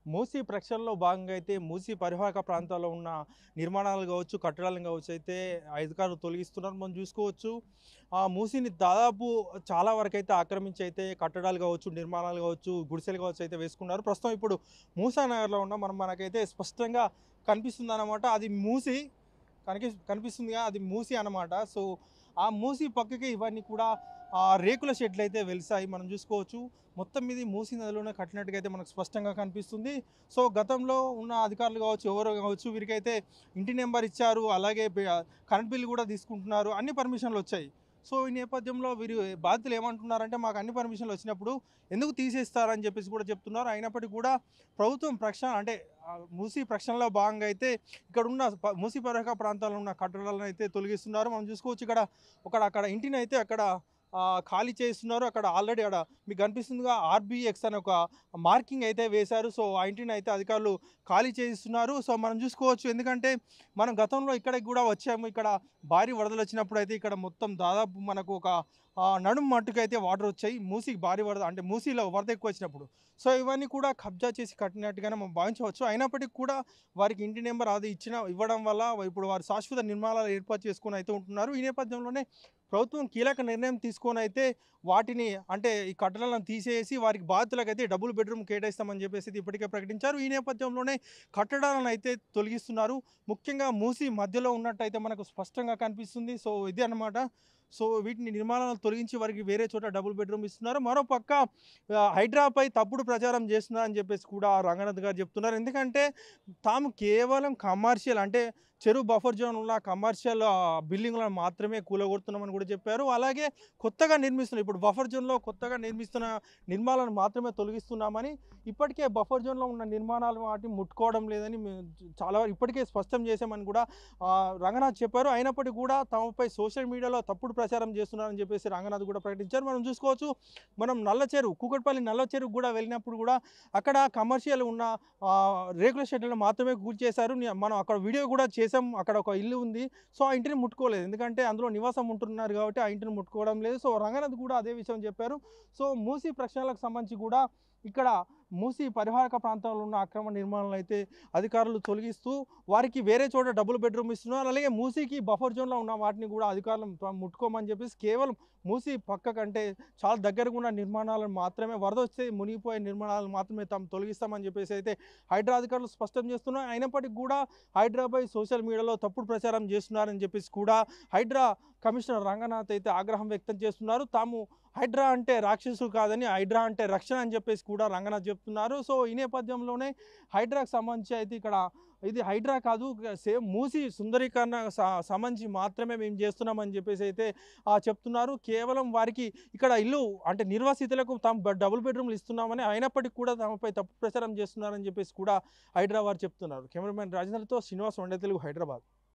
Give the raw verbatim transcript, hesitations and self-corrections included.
మూసీ ప్రక్షాళనలో భాగంగా అయితే మూసీ పరివాహక ప్రాంతాల్లో ఉన్న నిర్మాణాలు కావచ్చు, కట్టడాలను కావచ్చు అయితే అధికారులు తొలగిస్తున్నారు. మనం చూసుకోవచ్చు. ఆ మూసీని దాదాపు చాలా వరకైతే ఆక్రమించి అయితే కట్టడాలు కావచ్చు, నిర్మాణాలు కావచ్చు, గుడిసెలు కావచ్చు అయితే వేసుకున్నారు. ప్రస్తుతం ఇప్పుడు మూసా నగర్‌లో ఉన్నాం. మనం మనకైతే స్పష్టంగా కనిపిస్తుందన్నమాట. అది మూసీ కనికి కనిపిస్తుందిగా అది మూసీ అన్నమాట. సో, ఆ మూసీ పక్కకే ఇవన్నీ కూడా ఆహ్, రేకుల షెడ్‌లయితే వెలిసాయి. మనం చూసుకోవచ్చు. మొత్తం ఇది మూసీ నదిలోనే కట్టినట్టుగా అయితే మనకు స్పష్టంగా కనిపిస్తుంది. సో, గతంలో ఉన్న అధికారులు కావచ్చు, ఎవరో కావచ్చు వీరికైతే ఇంటి నంబర్ ఇచ్చారు. అలాగే బె కరెంట్ బిల్ కూడా తీసుకుంటున్నారు. అన్ని పర్మిషన్‌లొచ్చాయి. సో, ఈ నేపథ్యంలో వీరు బాధితులు ఏమంటున్నారంటే, మాకు అన్ని పర్మిషన్‌లు వచ్చినప్పుడు ఎందుకు తీసేస్తారని చెప్పేసి కూడా చెప్తున్నారు. అయినప్పటికీ కూడా ప్రభుత్వం ప్రక్షాళన అంటే ఆహ్, మూసీ ప్రక్షాళనలో భాగంగా అయితే ఇక్కడున్న ప మూసీ పరివాహక ప్రాంతాల్లో ఉన్న కట్టడాలను అయితే తొలగిస్తున్నారు. మనం చూసుకోవచ్చు ఇక్కడ ఒకడ అక్కడ ఇంటినైతే అక్కడ ఆహ్, ఖాళీ చేస్తున్నారు. అక్కడ ఆల్రెడీ ఆడ మీకు కనిపిస్తుందిగా ఆర్‌బీఎక్స్ అనే ఒక మార్కింగ్ అయితే వేశారు. సో, ఆ ఇంటిని అయితే అధికారులు ఖాళీ చేయిస్తున్నారు. సో, మనం చూసుకోవచ్చు. ఎందుకంటే మనం గతంలో ఇక్కడికి కూడా వచ్చాము. ఇక్కడ భారీ వరదలొచ్చినప్పుడైతే ఇక్కడ మొత్తం దాదాపు మనకు ఒక ఆహ్, నడుము మట్టుకైతే వాటర్ వచ్చాయి. మూసీకి భారీ వరద అంటే మూసీలో వరద ఎక్కువ వచ్చినప్పుడు. సో, ఇవన్నీ కూడా కబ్జా చేసి కట్టినట్టుగానే మనం భావించవచ్చు. అయినప్పటికీ కూడా వారికి ఇంటి నంబర్ అది ఇచ్చిన ఇవ్వడం వల్ల ఇప్పుడు వారు శాశ్వత నిర్మాణాలు ఏర్పాటు చేసుకొని అయితే ఉంటున్నారు. ఈ నేపథ్యంలోనే ప్రభుత్వం కీలక నిర్ణయం తీసుకొనైతే వాటిని అంటే ఈ కట్టడాలను తీసేసి వారికి బాధితులకైతే డబుల్ బెడ్‌రూమ్ కేటాయిస్తామని చెప్పేసి అయితే ఇప్పటికే ప్రకటించారు. ఈ నేపథ్యంలోనే కట్టడాలను అయితే తొలగిస్తున్నారు. ముఖ్యంగా మూసీ మధ్యలో ఉన్నట్టయితే మనకు స్పష్టంగా కనిపిస్తుంది. సో, ఇది అన్నమాట. సో, వీటిని నిర్మాణాలను తొలగించి వారికి వేరే చోట డబుల్ బెడ్‌రూమ్ ఇస్తున్నారు. మరోపక్క ఆహ్, హైడ్రాపై తప్పుడు ప్రచారం చేస్తున్నారని చెప్పేసి కూడా రంగనాథ్ గారు చెప్తున్నారు. ఎందుకంటే తాము కేవలం కమర్షియల్ అంటే చెరువు బఫర్ జోన్ ఉన్న కమర్షియల్ ఆహ్, బిల్డింగులను మాత్రమే కూలగొడుతున్నామని కూడా చెప్పారు. అలాగే కొత్తగా నిర్మిస్తున్న ఇప్పుడు బఫర్ జోన్‌లో కొత్తగా నిర్మిస్తున్న నిర్మాణాలను మాత్రమే తొలగిస్తున్నామని, ఇప్పటికే బఫర్ జోన్‌లో ఉన్న నిర్మాణాలు వాటిని ముట్టుకోవడం లేదని మేము చాలా వరకు ఇప్పటికే స్పష్టం చేశామని కూడా ఆహ్, రంగనాథ్ చెప్పారు. అయినప్పటికీ కూడా తమపై సోషల్ మీడియాలో తప్పుడు ప్రచారం చేస్తున్నారని చెప్పేసి రంగనాథ్ కూడా ప్రకటించారు. మనం చూసుకోవచ్చు. మనం నల్ల చెరువు కూకట్పల్లి నల్ల చెరువుకి కూడా వెళ్ళినప్పుడు కూడా అక్కడ కమర్షియల్ ఉన్న ఆహ్, రేకుల షెడ్లను మాత్రమే కూల్చేశారు. ని మనం అక్కడ వీడియో కూడా చేసాం. అక్కడ ఒక ఇల్లు ఉంది. సో, ఆ ఇంటిని ముట్టుకోలేదు. ఎందుకంటే అందులో నివాసం ఉంటున్నారు కాబట్టి ఆ ఇంటిని ముట్టుకోవడం లేదు. సో, రంగనాథ్ కూడా అదే విషయం చెప్పారు. సో, మూసీ ప్రక్షాళనకు సంబంధించి కూడా ఇక్కడ మూసీ పరివాహక ప్రాంతంలో ఉన్న అక్రమ నిర్మాణాలనైతే అధికారులు తొలగిస్తూ వారికి వేరే చోట డబుల్ బెడ్‌రూమ్ ఇస్తున్నారు. అలాగే మూసీకి బఫర్ జోన్‌లో ఉన్న వాటిని కూడా అధికారులు త ముట్టుకోమని చెప్పేసి కేవలం మూసీ పక్కకంటే చాలా దగ్గరగా ఉన్న నిర్మాణాలను మాత్రమే వరదొస్తే మునిగిపోయే నిర్మాణాలను మాత్రమే తాము తొలగిస్తామని చెప్పేసి అయితే హైడ్రా అధికారులు స్పష్టం చేస్తున్నారు. అయినప్పటికీ కూడా హైడ్రాపై సోషల్ మీడియాలో తప్పుడు ప్రచారం చేస్తున్నారని చెప్పేసి కూడా హైడ్రా కమిషనర్ రంగనాథ్ అయితే ఆగ్రహం వ్యక్తం చేస్తున్నారు. తాము హైడ్రా అంటే రాక్షసులు కాదని హైడ్రా అంటే రక్షణ అని చెప్పేసి కూడా రంగనాథ్ చెప్తున్నారు. సో, ఈ నేపథ్యంలోనే హైడ్రాకి సంబంధించి అయితే ఇక్కడ ఇది హైడ్రా కాదు సేమ్ మూసీ సుందరీకరణ స సంబంధించి మాత్రమే మేము చేస్తున్నామని చెప్పేసి అయితే ఆహ్, చెప్తున్నారు. కేవలం వారికి ఇక్కడ ఇల్లు అంటే నిర్వాసితులకు తాము బ డబుల్ బెడ్‌రూమ్‌లు ఇస్తున్నామని అయినప్పటికీ కూడా తమపై తప్పు ప్రచారం చేస్తున్నారని చెప్పేసి కూడా హైడ్రా వారు చెప్తున్నారు. కెమెరామెన్ రాజేంద్రతో శ్రీనివాస్ వండే తెలుగు హైదరాబాద్.